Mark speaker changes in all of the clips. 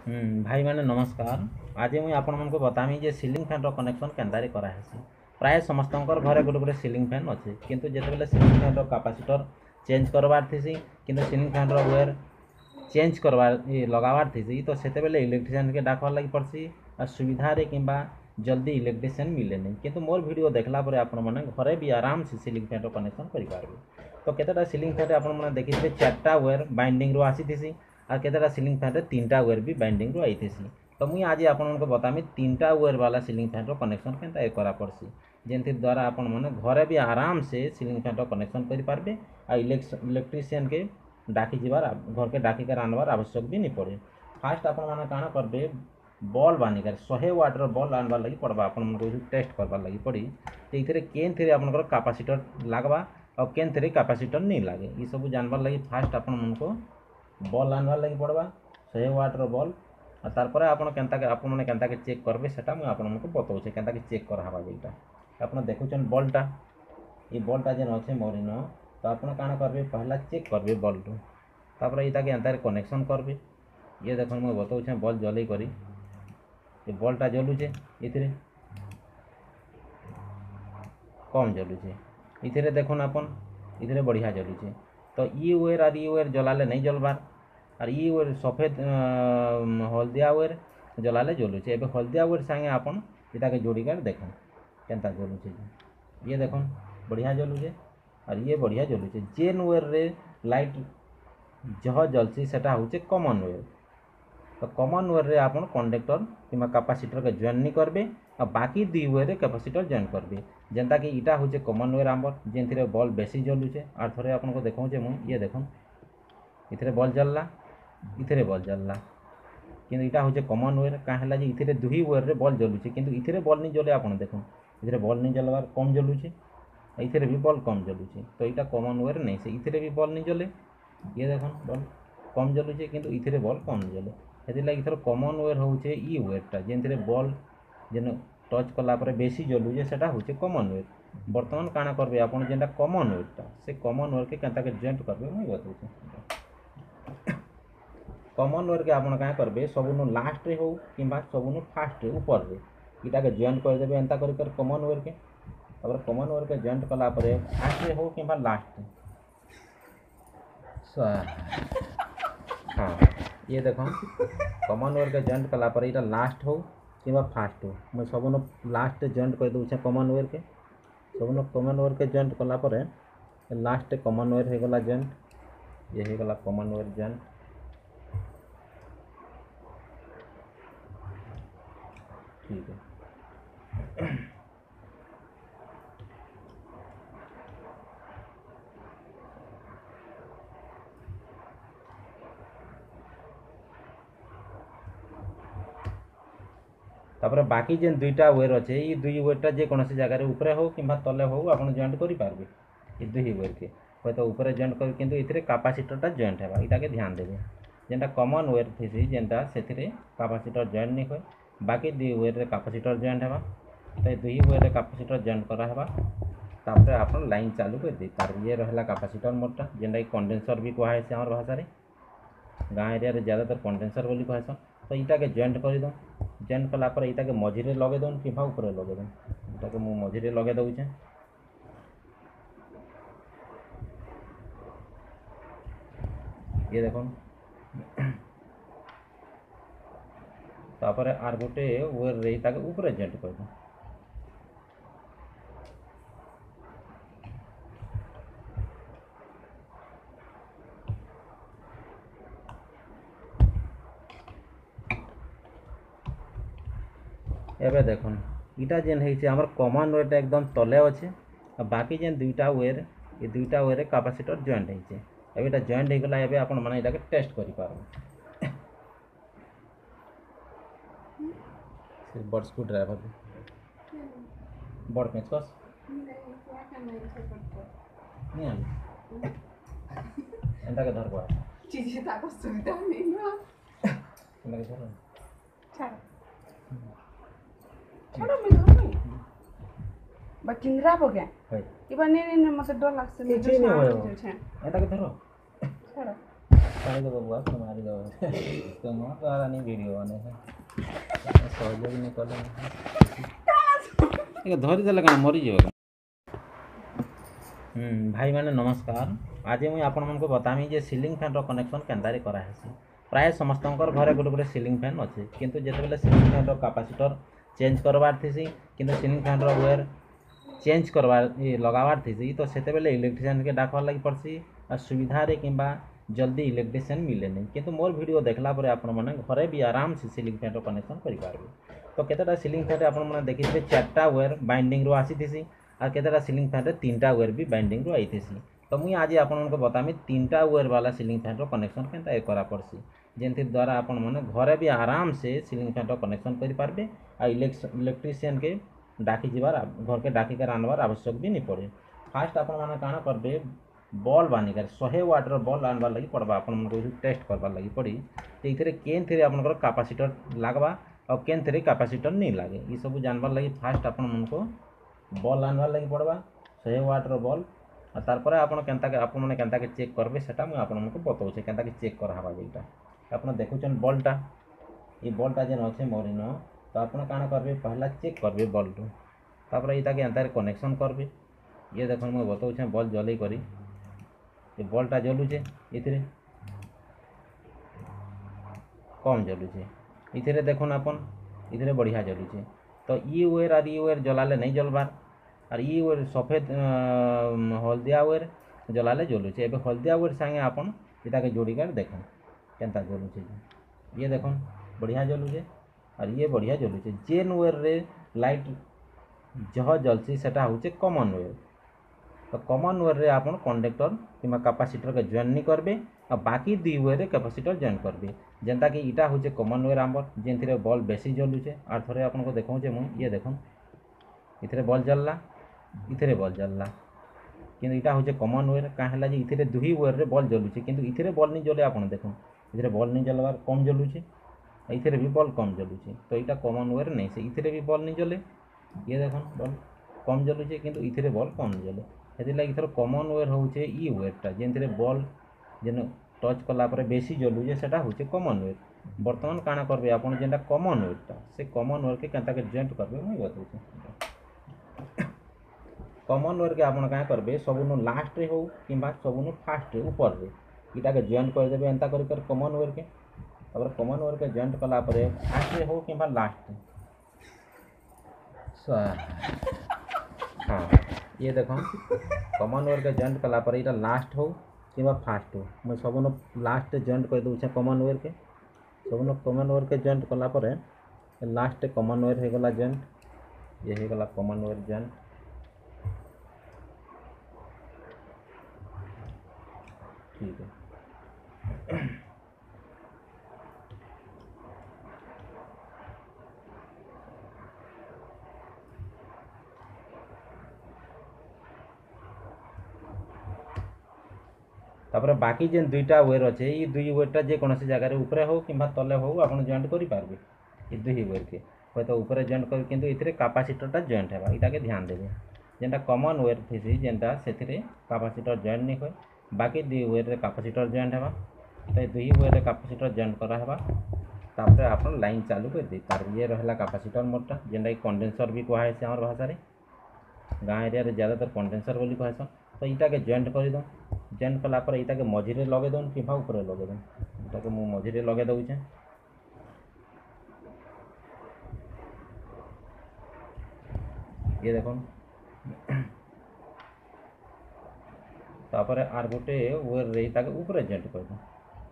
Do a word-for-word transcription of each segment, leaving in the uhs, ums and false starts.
Speaker 1: हम्म, भाई मैंने नमस्कार। आज मुझे आपण मानक बतामी जे सीलिंग फैन रो कनेक्शन केनतारी करा है। प्राय समस्त घरे गोटे गोटे सीलिंग फैन अच्छे किंतु जितेबाला सीलिंग फैन रो कैपेसिटर चेंज करवार थी किंतु सीलिंग फैन रो वेयर चेंज करवार लगावार थी तो से इलेक्ट्रीशियन के डाकवार लगी पड़सी और सुविधा रे किंबा जल्दी इलेक्ट्रीशियन मिले नहीं किंतु मोर वीडियो देखला पर आपण माने घरे भी आराम से सीलिंग फैन रो कनेक्शन करि पारबे। तो केतेटा सीलिंग फैन आपण माने देखिथे चारटा वेयर बाइंडिंग रो आसी थी और केतेटा सीलिंग फैन रे तीनटा वेयर भी बाइंडिंग रो आई थी। तो मुई आज आपण मानक बतामी तीनटा वेयर वाला सीलिंग फैन रो कनेक्शन केनता ए करा पड़सी जेंति द्वारा आपण माने घरे भी आराम से सीलिंग फैन रो कनेक्शन करि पारबे आ इलेक्ट्रीशियन के डाकी जीवार घर के डाकी कर आनबार आवश्यक भी नहीं पड़े। फास्ट आपण माने काना करबे बॉल बानिकर सौ वाटर बॉल आनबार लगी पड़बा आपण मानक टेस्ट करबार लगी पड़ी तो इथरे केन थरे आपनकर कैपेसिटर लागबा और केन थरे कैपेसिटर नहीं लागे ई सब जानबार लगी फास्ट आपण मानक बॉल आनबार लगी पड़बा सौ वाटर बॉल और तारपर आपण केनता के आपण माने केनता के चेक करबे सेटा मैं आपण मानक बताउछे केनता के चेक करहाबा जेटा आपण देखुछन बॉलटा ये बॉलटा जेन अच्छे मोरिन तो आप काना करेंगे पहला चेक करेंगे बल्ब टू तापर ये एंतार कनेक्शन करेंगे। ये देख मुझे बताऊे बल्ब जल करी ये बल्बटा जलुचे इथे कम जलुचे इथे देखुन आपन इथे बढ़िया जलुचे तो ये वेयर और ये वेयर जलाले नहीं जलबार और ये वेयर सफेद हलदिया वेयर जलाले जलुचे एबे हलदिया वेयर संगे आपन इटा के जोड़ीकार देखन केनता जलुचे ये देखुन बढ़िया जलुचे और ये बढ़िया जलुचे जेन वेयर रे लाइट जह जलसी सेटा होचे कॉमन वेयर तो कॉमन वेयर रे आपन कंडक्टर किमा कैपेसिटर के जॉइन नहीं करबे और बाकी दुई वेयर रे कैपेसिटर जॉइन करबे जेंता कि इटा होचे कॉमन वेयर आंबर जेन थरे बॉल बेसी जलुचे और थरे आपन को देखाउचे मु ये देखुन इथरे बॉल जलला इथरे बॉल जलला किंतु इटा होचे कॉमन वेयर का हला जे इथरे दुई वेयर रे बॉल जलुचे किंतु इथरे बॉल नहीं जले आपन देखुन इथरे बॉल नहीं जलवार कम जलुचे इथे भी बॉल कम जलुचे तो यहाँ कॉमन वेयर नहीं से इथे भी बॉल नहीं जले ये देख बॉल कम जलुचे किंतु इथे बॉल कम जले से इथर कॉमन वेयर होचे ई वेयरटा जेन बॉल जेन टच कलापर बेसी जलुचे सेटा होचे कॉमन वेयर बर्तमान काना करबे आपन जेनटा कॉमन वेयरटा से कॉमन वेयर के केनता के जॉइंट करबे मैं बताउछे। कॉमन वेयर के आपन का करबे सबुनो लास्ट रे हो किंबा सबुनो फास्ट रे ऊपर रे इटा के जॉइंट कर देबे एंता करि कर कॉमन वेयर के तापर कॉमन वेयर के जॉइंट कला परे फास्ट हो कि लास्ट हाँ ये देख कॉमन वेयर के जॉइंट कला परे इटा लास्ट हो कि फास्ट हो मैं सबन लास्ट जॉइंट कर दूचे कॉमन वेयर के सबन कॉमन वेयर के जॉइंट कला परे लास्ट कॉमन वेयर हो गला जॉइंट ये हो गला कॉमन वेयर जॉइंट ठीक है। तापर बाकी जेन दुईटा वेयर अच्छे ये दुई वेयरटा जेकोसी जगार ऊपर हो कि तले हो आप जॉइंट करेंगे ये दुई वेयर के हे तो ऊपर जॉइंट कर किंतु इथे कैपेसिटरटा जॉइंट है इटा के ध्यान देवे जेनटा कॉमन वेयर थी जेनटा से कैपेसिटर जॉइंट नहीं हुए बाकी दुई वेयर रे कैपेसिटर जॉइंट है तो दुई वेयर रे कैपेसिटर जॉइंट करावा तापर आप लाइन चालू कर दे तार ये रहा कैपेसिटर मोरटा जेनटा कंडेंसर भी कहे आम भाषा गाँ एरिया रे ज़्यादातर कंडेंसर बोली कहसन तो यहाँ के जॉइंट कर दो जॉइंट कलापर यहाँ के मझीरे लगे दौन कि ऊपर लगे दौन यहाँ के मुझे मझीरे लगे दौचे ये देख तापर आर गोटे वेयर रे ताके ऊपर जॉइंट कर दो एबे देखुन इटा जेन है आमर कॉमन वेयरटा एकदम तले अच्छे और बाकी जेन दुईटा वेयर ये दुईटा वेयर कैपेसिटर जॉइंट है अब इटा जॉइंट हो गला एबे आपण माने इटाके टेस्ट करि पारबे से बड़ स्क्रू ड्राइवर बड़ पेचकस नहीं आनी एंता के धर पड़ा
Speaker 2: चीज़ ताको सुविधा नहीं ना
Speaker 1: एंता के धर
Speaker 2: छाड़ छाड़ो मैं धर नहीं बकिंद्रा हो गया
Speaker 1: है
Speaker 2: इबा नहीं नहीं मसे डर लगसे
Speaker 1: नहीं नहीं एंता के धरो
Speaker 2: छाड़ो
Speaker 1: पानी दो बुआ तुम्हारी दो तुम द्वारा नहीं वीडियो बने सहयोग नहीं कले धरी देले कण मरी जीव भाई मैंने नमस्कार आज मुझे आपण मानक बतामी जे सीलिंग फैन रो कनेक्शन केंदारी करा हेसी प्राय समस्त घरे गोटे गोटे सीलिंग फैन अच्छे किंतु जितेबाला सीलिंग फैन रो कैपेसिटर चेंज करवार थी किंतु सीलिंग फैन रो वेयर चेंज करवार लगावार थी तो से इलेक्ट्रीशियन के डाकवार लगी पड़सी और सुविधा रे किंबा जल्दी इलेक्ट्रीशियन मिले नहीं किंतु मोर वीडियो देखला पर आपण माने घरे भी आराम से सीलिंग फैन रो कनेक्शन करि पारबे तो केतेटा सीलिंग फैन आपण माने देखिथे चारटा वेयर बाइंडिंग रो आसी थी और केतेटा सीलिंग फैन रे तीनटा वेयर भी बाइंडिंग रो आई थी तो मुई आज आपण को बतामी तीनटा वेयर वाला सीलिंग फैन रो कनेक्शन केनता करा पड़सी जेंति द्वारा आपण माने घरे भी आराम से सीलिंग फैन रो कनेक्शन करि पारबे आ इलेक्ट्रीशियन के डाकी जीवार घर के डाकी कर आनबार आवश्यक भी नहीं पड़े फास्ट आपण माने काना करबे बॉल बानिकर सौ वाट रो बॉल आनबार लगी पड़बा आपण मन को टेस्ट करबार लगी पड़ी तो इथरे केन थरे आपनकर कैपेसिटर लागबा और केन थरे कैपेसिटर नहीं लागे ई सब जानबार लगी फास्ट आपण मन को बॉल आनबार लगी पड़बा सौ वाट रो बॉल और तारपर आपण केनता के आपण माने केनता के चेक करबे सेटा मैं आपण मन को बताउछे केनता के चेक करहाबा जेटा आपण देखुछन बॉलटा ये बॉलटा जेन अछि मोरिन तो आप काना करबे पहला चेक करबे बॉल टू तापर इता के अंतर कनेक्शन करबे ये देखो मैं बताऊँ बॉल जलई करी ये बॉलटा जलुचे इथरे कम जलुचे इथरे देखो अपन इथरे बढ़िया जलुचे तो ई वेयर और ई वेयर जलाले नहीं जलबार और ई वेयर सफेद हलदिया वेयर जलाले जलुचे एबे हलदिया वेयर संगे अपन इता के जोड़ी कर देखो केनता जलुचे ये देखो बढ़िया जलुचे और ये बढ़िया जलुचे जेन वेयर रे लाइट जह जलसी सेटा होचे कॉमन वेयर तो कॉमन वेयर रे आपन कंडक्टर किमा कैपेसिटर के जॉइन नहीं करबे और बाकी दी वेयर रे कैपेसिटर जॉइन करबे जेंता कि इटा होचे कॉमन वेयर आंबर जेंथिरे बॉल बेसी जलुचे और थोड़े आपन को देखौचे मु ये देखो इथरे बॉल जलला इथरे बॉल जलला किंतु इटा होचे कॉमन वेयर का हला जे इथरे दुही वेयर रे बॉल जलुचे किंतु इथरे बॉल नहीं जले आपन देखो इथरे बॉल नहीं जलवार कम जलुचे इथरे भी बॉल कम जलुचे तो इटा कॉमन वेयर नहीं से इथरे भी बॉल नहीं जले ये देखो बॉल कम जलुचे किंतु इथरे बॉल कम जले हेति लागि थोर कॉमन वेयर होचे ई वेयरटा जेंथिरे बॉल जेन टच कला पर बेसी जलुचे सेटा होचे कॉमन वेयर वर्तमान काना करबे आपन जेंटा कॉमन वेयरटा से कॉमन वेयर के केनता के जॉइंट करबे मैं बताउछे कॉमन वेयर के आपन का करबे सबनु लास्ट रे हो किबा सबनु फास्ट रे ऊपर रे इटा के जॉइंट कर देबे एंता करि कर कॉमन वेयर के तब कॉमन वेयर के जॉइंट कला पर फास्ट रे हो किबा लास्ट रे हाँ ये देखो कॉमन वेयर के जॉइंट कला पर इटा लास्ट हो किबा फास्ट हो मैं सबनो लास्ट जॉइंट कर दूँ कॉमन वेयर के सबनो कॉमन वेयर के जॉइंट कला पर लास्ट कॉमन वेयर हो गला जॉइंट ये हो गला कॉमन वेयर जॉइंट ठीक है तापर बाकी जेन दुईटा वेयर अच्छे ये दुई वेयरटा जेकोसी जगार ऊपर हो कि तले हो आप जॉइंट करेंगे ये दुई वेयर के हे तो ऊपर जॉइंट कर किंतु इथरे कैपेसिटरटा जॉइंट है इटा के ध्यान देवे जेनटा कॉमन वेयर थी जेनटा से कैपेसिटर जॉइंट नहीं हुए बाकी दुई वेयर रे कैपेसिटर जॉइंट है तो दुई वेयर रे कैपेसिटर जॉइंट करावा तापर आप लाइन चालू कर दे पार ये रहला कैपेसिटर मोरटा जेनटा कंडेंसर भी कहा है आम भाषा गाँ एरिया रे ज़्यादातर कंडेंसर बोली कहसन तो इटा के जॉइंट कर दो जॉइंट कला पर इटा के मझिरे लगे दौन कि ऊपर लगे दौन इटा के मु मझिरे लगे दौचे ये देखो तापर आर गोटे वेयर रे इटा के ऊपर जॉइंट कर दो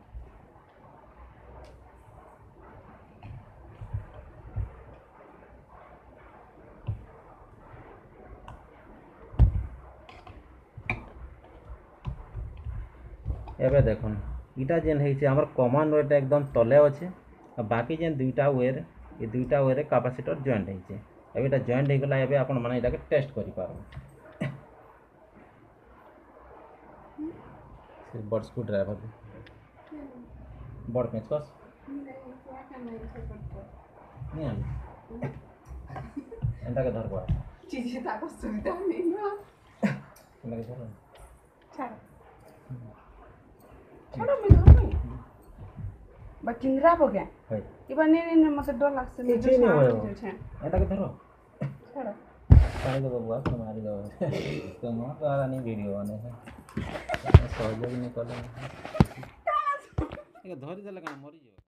Speaker 1: एबे देखो इटा जेन है आमर कॉमन वेयरटा एकदम तले अच्छे और बाकी जेन दुईटा वेयर ये दुईटा वेयर कैपेसिटर जॉइंट है एबेटा जॉइंट हो गला एबे आपण माने इटा के टेस्ट करि पारो से बड़ स्क्रू ड्राइवर बड़ पेचकस नहीं आनी एंता के धर को
Speaker 2: चीज़ ताको सुविधा नहीं ना
Speaker 1: एंता के धर
Speaker 2: छाड़ छाड़ो मैं बकिंद्रा हो गया
Speaker 1: है
Speaker 2: इबा नहीं नहीं मसे डर लगसे
Speaker 1: କିଛି
Speaker 2: जो
Speaker 1: ନାଇଁ
Speaker 2: शांत
Speaker 1: भयो
Speaker 2: जो छे
Speaker 1: ଏଟାକେ ଧର
Speaker 2: छाड़
Speaker 1: ପାଣି ଦେବ ବୁଆ ତ ମାରିଦେବ ତୁମ ଦ୍ୱାରା ନି ଭିଡ଼ିଓ ମାନେ ସହଯୋଗ ନି କଲେ ଧରିଦେଲେ କାଣା ମରିଯିବ।